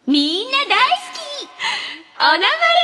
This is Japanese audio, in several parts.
みんな大好きおなまるくん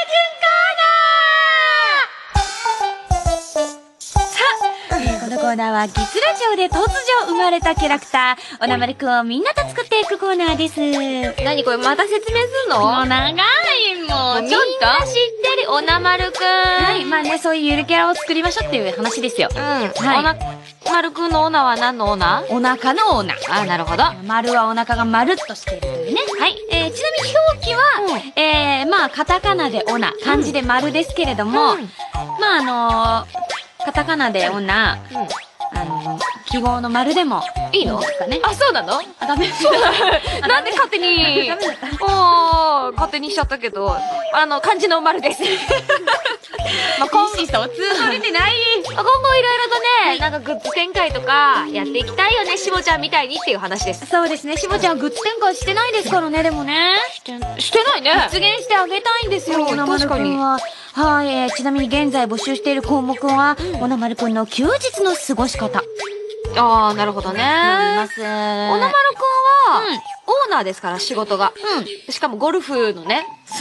コーナー。さあ、このコーナーはギスラジオで突如生まれたキャラクター、おなまるくんをみんなと作っていくコーナーです。 何これまた説明するの？ もう長いもう、 ちょっとみんな知ってるおなまるくん。 はい、まあね、そういうゆるキャラを作りましょうっていう話ですよ。 はい。 はいおなまるくんのオナは何のオナ？ お腹のオナ。 あ、なるほど。 丸はお腹が丸っとしているというね。はい。ちなみに表記は、まあ、カタカナでオナ、漢字で丸ですけれども、まあカタカナでオナ、記号の丸でもいいのですかね。 あ、そうなの？ あ、ダメ。 そうななんで勝手に、勝手にしちゃったけど、漢字の丸です。 まあ、今子疎通取れてない。 今後いろいろとね、なんかグッズ展開とかやっていきたいよね、しもちゃんみたいにっていう話です。 そうですね。しもちゃんグッズ展開してないですからね、でもね。 してないね。 実現してあげたいんですよ、 うんおなまるくんは。はい、ちなみに現在募集している項目は、おなまるくんの休日の過ごし方。 ああ、なるほどね。 ます。 おなまるくんは、オーナーですから、仕事が。しかもゴルフのね。そう。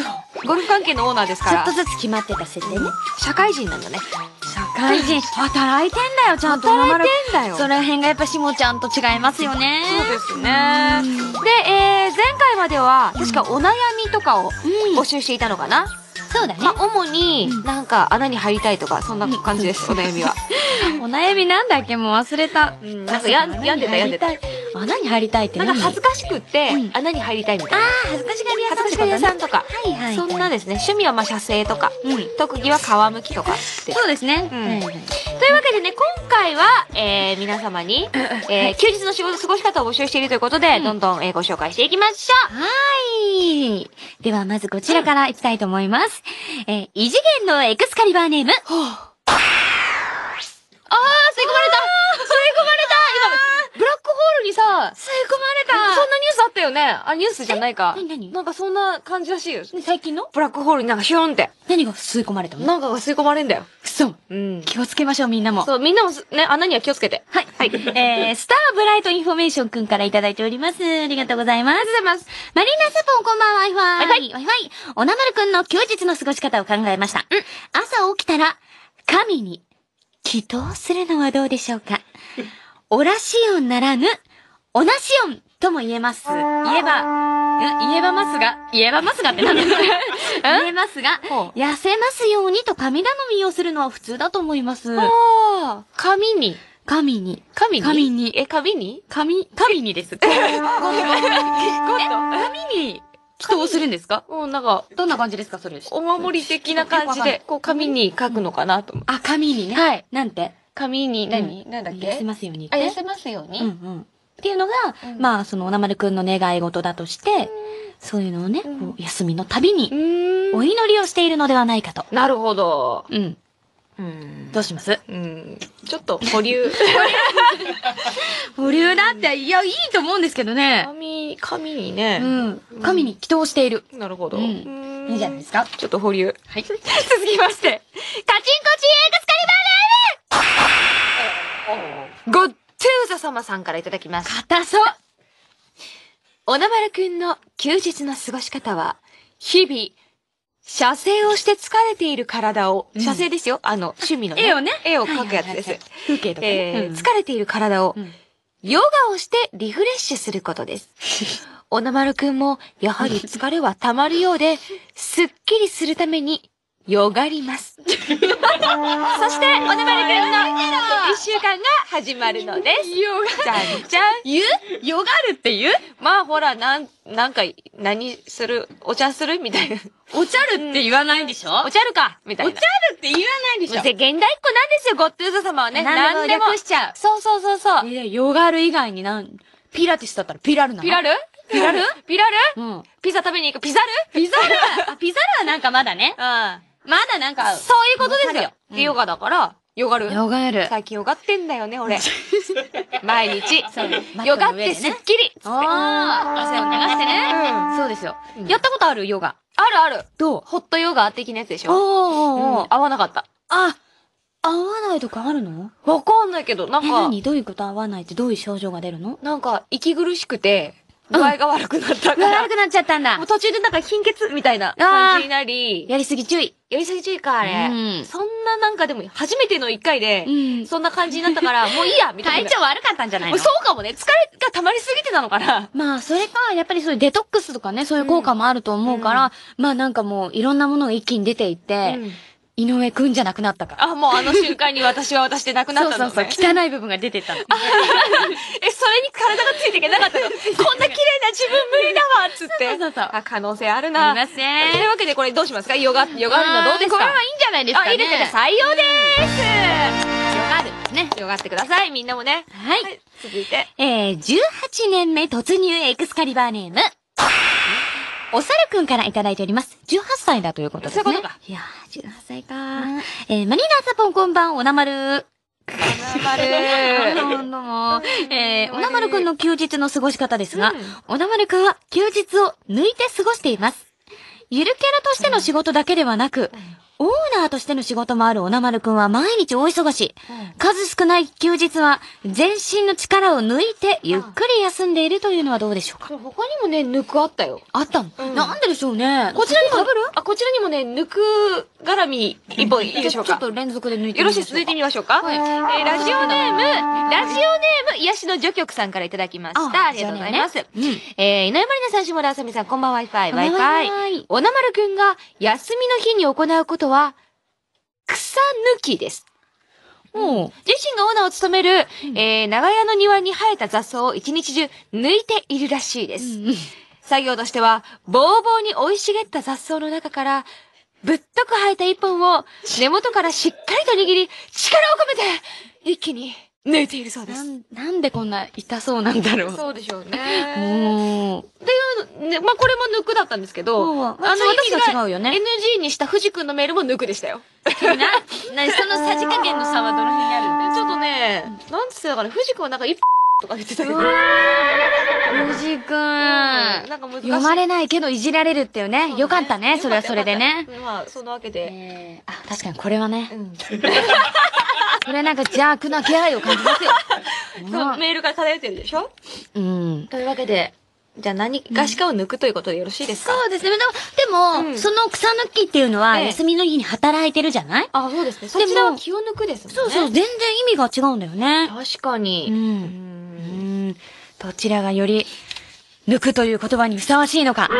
ゴルフ関係のオーナーですから。 ちょっとずつ決まってた設定ね。 社会人なんだね。 社会人。働いてんだよ、ちゃんと。 働いてんだよ。 その辺がやっぱしもちゃんと違いますよね。 そうですね。で、前回までは、確かお悩みとかを募集していたのかな。 そうだね。 まあ、主に、なんか穴に入りたいとか、そんな感じです、お悩みは。 お悩みなんだっけもう忘れた。 なんか病んでた。 穴に入りたいってなんか恥ずかしくって、穴に入りたいみたいな。 恥ずかしがり屋さん。 恥ずかしがり屋さんとか。 はいはい。 そんなですね、趣味はまあ写生とか、特技は皮むきとか。 そうですね。 というわけでね、今回は、皆様に、休日の過ごし方を募集しているということで、どんどんご紹介していきましょう。 はい。ではまずこちらからいきたいと思います。異次元のエクスカリバーネーム。 吸い込まれた今、ブラックホールにさ、 吸い込まれた。 そんなニュースあったよね。あ、ニュースじゃないか。 何なんかそんな感じらしいよ。 最近のブラックホールになんかヒューンって。 何が吸い込まれたの？ なんかが吸い込まれんだよ。 そう。 うん。 気をつけましょうみんなも。 そう、みんなもね、穴には気をつけて。 はい。はい。スターブライトインフォメーションくんからいただいております。ありがとうございます。 ありがとうございます。 マリーナスポンこんばんは、ワイファイ。ワイファイ。おなまるくんの休日の過ごし方を考えました。朝起きたら、神に、祈祷するのはどうでしょうか。オラシオンならぬ、オナシオンとも言えます。言えますがってなんだこれ。言えますが、痩せますようにと神頼みをするのは普通だと思います。 神に神に祈祷するんですか？ なんか、 どんな感じですかそれ。 お守り的な感じで、こう紙に書くのかなと思う。 あ、紙にね。はい。なんて紙になんだっけ？ 痩せますように。 あ、痩せますように？ っていうのが、まあ、そのおなまるくんの願い事だとして、そういうのをね、休みのたびに、お祈りをしているのではないかと。 なるほど。 どうします？ ちょっと保留。 保留だって、いや、いいと思うんですけどね。 紙にね。 神に祈祷している。 なるほど。 いいじゃないですか。 ちょっと保留。 はい。 続きまして。カチンコチンエクスカリバーネームゴットゥーザ様さんからいただきます。 硬そう。 おなまるくんの休日の過ごし方は、日々、写生をして疲れている体を、写生ですよ。趣味のね。絵を描くやつです。 風景とかね。 疲れている体を、ヨガをしてリフレッシュすることです。おなまるくんも、やはり疲れは溜まるようで、すっきりするために、よがります。そして、おなまるくんの一週間が始まるのです。じゃんじゃん。 よがるって言う？ まあほら、なんか、お茶するみたいな。 お茶るって言わないでしょ？ お茶るかみたいな。 お茶るって言わないでしょ？ 現代っ子なんですよ、ゴットゥーザ様はね。 何でも略しちゃう。そう。 ヨガる以外にピラティスだったらピラルなの？ ピラルピザ食べに行く。ピザルあ、ピザルはなんかまだね。まだなんか、 そういうことですよ。ヨガだから、ヨガる。最近ヨガってんだよね、俺。毎日。ヨガってすっきり。 汗を流してね。そうですよ。やったことあるヨガ。 ある。 どう？ ホットヨガ的なやつでしょ？合わなかった。 合わないとかあるの？ わかんないけど、なんか。 どういうこと合わないってどういう症状が出るの？ なんか、息苦しくて、 具合が悪くなったから。 悪くなっちゃったんだ。 もう途中でなんか貧血みたいな感じになり。 やりすぎ注意。 やりすぎ注意か、あれ。そんななんかでも、初めての1回で、そんな感じになったから、もういいや、みたいな。 体調悪かったんじゃないの？ そうかもね。疲れが溜まりすぎてたのかな。 まあ、それか、やっぱりそういうデトックスとかね、そういう効果もあると思うから、まあなんかもう、いろんなものが一気に出ていって、井上くんじゃなくなったから。 あ、もうあの瞬間に私は私でなくなったのね。 そう、汚い部分が出てったの。 それに体がついていけなかったの。こんな綺麗な自分無理だわっつって。 そう。 あ、可能性あるな。 ありますね。 というわけでこれどうしますか？ヨガあるのはどうですか？ これはいいんじゃないですかね。 入れて採用でーす。 ヨガあるですね。 ヨガってください、みんなもね。 はい。 続いて。 18年目突入エクスカリバーネーム。おさるくんからいただいております。18歳だということですね。 そういうことか。 いやー、18歳かー。マリーナーサポンこんばん、おなまる。 おなまる。 どうも。おなまるくんの休日の過ごし方ですが、おなまるくんは休日を抜いて過ごしています。ゆるキャラとしての仕事だけではなく、オーナーとしての仕事もあるおなまるくんは毎日大忙し。数少ない休日は全身の力を抜いてゆっくり休んでいるというのはどうでしょうか？ 他にもね、抜くあったよ。 あったの？なんででしょうね。 こちらにも、こちらにもね、抜く絡み一本いいでしょうか？ ちょっと連続で抜いてよろしい、続いてみましょうか。ラジオネーム、癒しの女局さんからいただきました。ありがとうございます。井上まりなさん、下田あさみさん、こんばんは、Wi-Fi。おなまるくんが休みの日に行うことは、草抜きです。自身がオーナーを務める、長屋の庭に生えた雑草を一日中抜いているらしいです。作業としては、ぼうぼうに生い茂った雑草の中から、ぶっとく生えた一本を根元からしっかりと握り、力を込めて、一気に抜いているそうです。 なんでこんな痛そうなんだろう。 そうでしょうね。っていう、ね、まあ、これも抜くだったんですけど、 私が違うよね。 NG にした藤くんのメールも抜くでしたよ。 そのさじ加減の差はどの辺にある？ ちょっとね、なんつってたかな、藤くんはなんか一とか言ってたけど。 藤くん。なんか難しい。読まれないけどいじられるっていうね。よかったね。それはそれでね。 まあ、そのわけで。 確かにこれはね。これなんか邪悪な気配を感じますよ。 メールから漂ってるでしょ？というわけで、じゃあ何がしかを抜くということでよろしいですか？ そうですね。でも、その草抜きっていうのは、休みの日に働いてるじゃない？ あ、そうですね。そちらは気を抜くですもんね。 そう、全然意味が違うんだよね。 確かに。 どちらがより、抜くという言葉にふさわしいのか。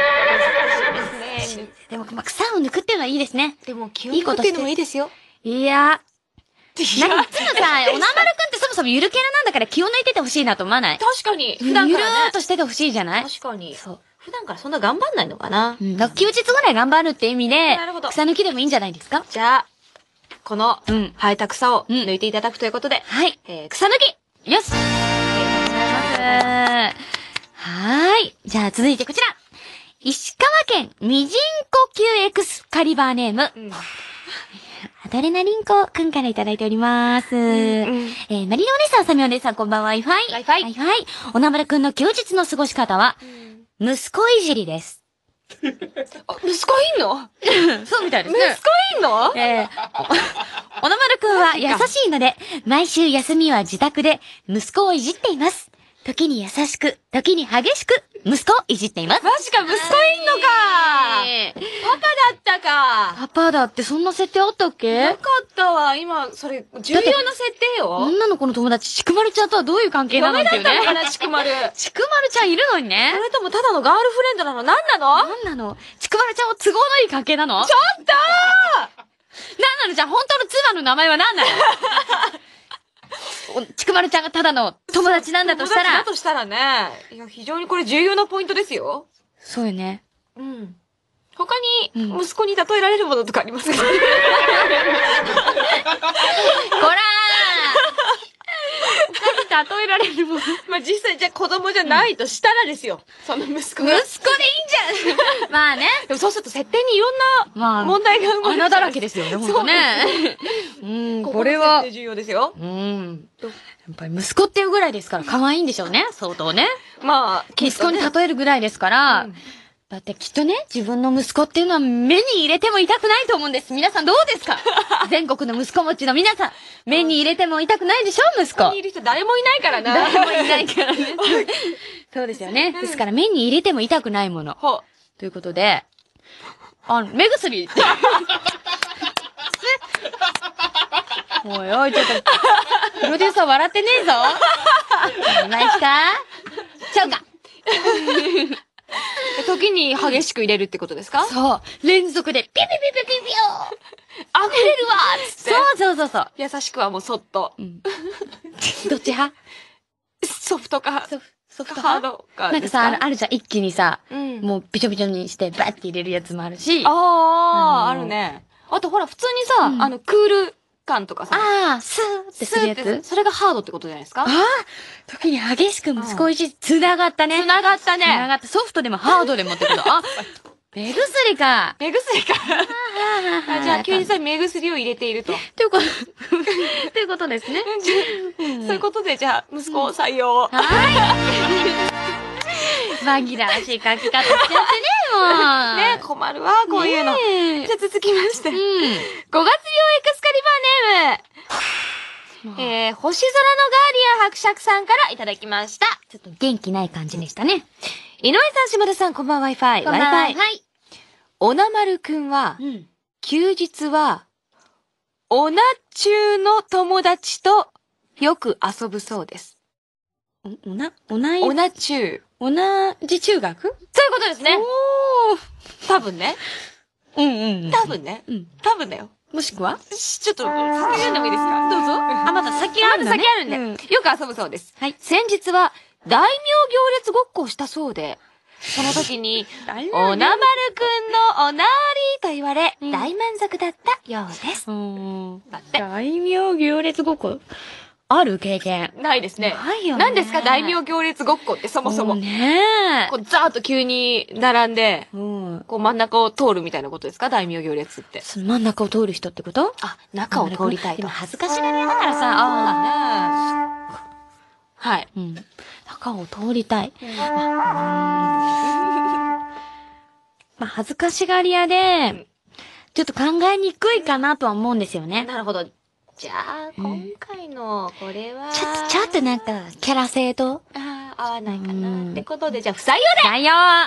でも、草を抜くっていうのはいいですね。 でも、気を抜くっていうのもいいですよ。 いや、つもさ、おなまるくんってそもそもゆるキャラなんだから気を抜いててほしいなと思わない？ 確かに。 普段からゆるーっとしててほしいじゃない？ 確かに。そう。普段からそんな頑張んないのかな？ だから休日ぐらい頑張るって意味で、 なるほど。 草抜きでもいいんじゃないですか？ じゃあ、この、生えた草を抜いていただくということで、 はい。 草抜きよし！ありがとうございます。はーい。じゃあ続いてこちら。石川県ミジン呼吸エクスカリバーネーム。アドレナリンコくんからいただいております。マリノお姉さん、サミお姉さん、こんばんは、Wi-Fi。おなまるくんの休日の過ごし方は、息子いじりです。 息子いんの？ そうみたいですね。 息子いんの？ おなまるくんは優しいので、毎週休みは自宅で息子をいじっています。時に優しく、時に激しく、息子をいじっています。 マジか、息子いんのかパパだったかパパだってそんな設定あったっけ？ なかったわ、今、それ、重要な設定よ。 女の子の友達、ちくまるちゃんとはどういう関係なのっていうね。 ダメだったのかな、ちくまる。 ちくまるちゃんいるのにね。 それともただのガールフレンドなの？何なの？ 何なの？ちくまるちゃんは都合のいい関係なの？ ちょっと何なの？じゃあ本当の妻の名前は何なの？ちくまるちゃんがただの友達なんだとしたら。 友達だとしたらね。いや、非常にこれ重要なポイントですよ。 そうよね。 他に、息子に例えられるものとかありますか？こら他に例えられるもの。 まあ、実際じゃあ子供じゃないとしたらですよ。その息子が。息子でいいんじゃんまあね。 でもそうすると設定にいろんな問題が生まれる。 穴だらけですよね、ほんとね。これは。 設定重要ですよ。 やっぱり息子っていうぐらいですから可愛いんでしょうね、相当ね。 まあ、 息子に例えるぐらいですから、 だってきっとね、自分の息子っていうのは目に入れても痛くないと思うんです。皆さんどうですか？全国の息子持ちの皆さん、目に入れても痛くないでしょ息子。 ここにいる人誰もいないからな。 誰もいないからね。そうですよね。ですから目に入れても痛くないもの。 ほう。 ということで、目薬。おいおい、ちょっと、プロデューサー笑ってねえぞ。いますか？ちゃうか。 時に激しく入れるってことですか？ そう。連続で、ピピピピピピヨ溢れるわーっつって。 そうそうそうそう。 優しくはもうそっと。 うん。どっち派？ ソフトか、 ソフトハー派？ ドかですなんかさ、 か？ あるじゃん、一気にさ、 うん。 もうびちょびちょにしてバッて入れるやつもあるし。 あるね。あとほら、普通にさ、 うんクール感とかさ。 スーってするやつ？ それがハードってことじゃないですか？ 時に激しく息子一繋がったね。 繋がった繋がね。 った。ソフトでもハードでもってこと。目薬か。 目薬か。じゃあ、急にさ、目薬を入れていると。 ということですね。 そういうことで、じゃあ、息子を採用。 紛らわしい書き方しちゃってね、もう。 ね、困るわ、こういうの。 ねえじゃあ続きまして。5月病エクスカリバーネーム。星空のガーディアン伯爵さんからいただきました。 ちょっと元気ない感じでしたね。 井上さん、島田さん、こんばんは、Wi-Fi。 こんばんは Wi-Fi。 はい。 おなまるくんは、 うん。 休日は、おな中の友達とよく遊ぶそうです。 同じ中学？ そういうことですね。多分ね。 うん。 多分ね。 うん。 多分だよ。 もしくはちょっと、先読んでもいいですか？ どうぞ。まだ先あるんだね。 先あるんで。よく遊ぶそうです。 はい。 先日は、大名行列ごっこをしたそうで、その時に、おなまるくんのおなーりと言われ、大満足だったようです。だって。 大名行列ごっこある経験。 ないですね。 ないよね。 何ですか大名行列ごっこってそもそも。 ねこうザーッと急に並んで、 うん。 こう真ん中を通るみたいなことですか大名行列って。 その真ん中を通る人ってこと？ あ、中を通りたいと。 でも恥ずかしがり屋だからさ、 そうだね。はい。 うん。中を通りたい。まあ、恥ずかしがり屋で、ちょっと考えにくいかなとは思うんですよね。 なるほど。じゃあ、今回のこれは、 ちょっとなんか、キャラ性と合わないかなってことで、じゃあ不採用で採用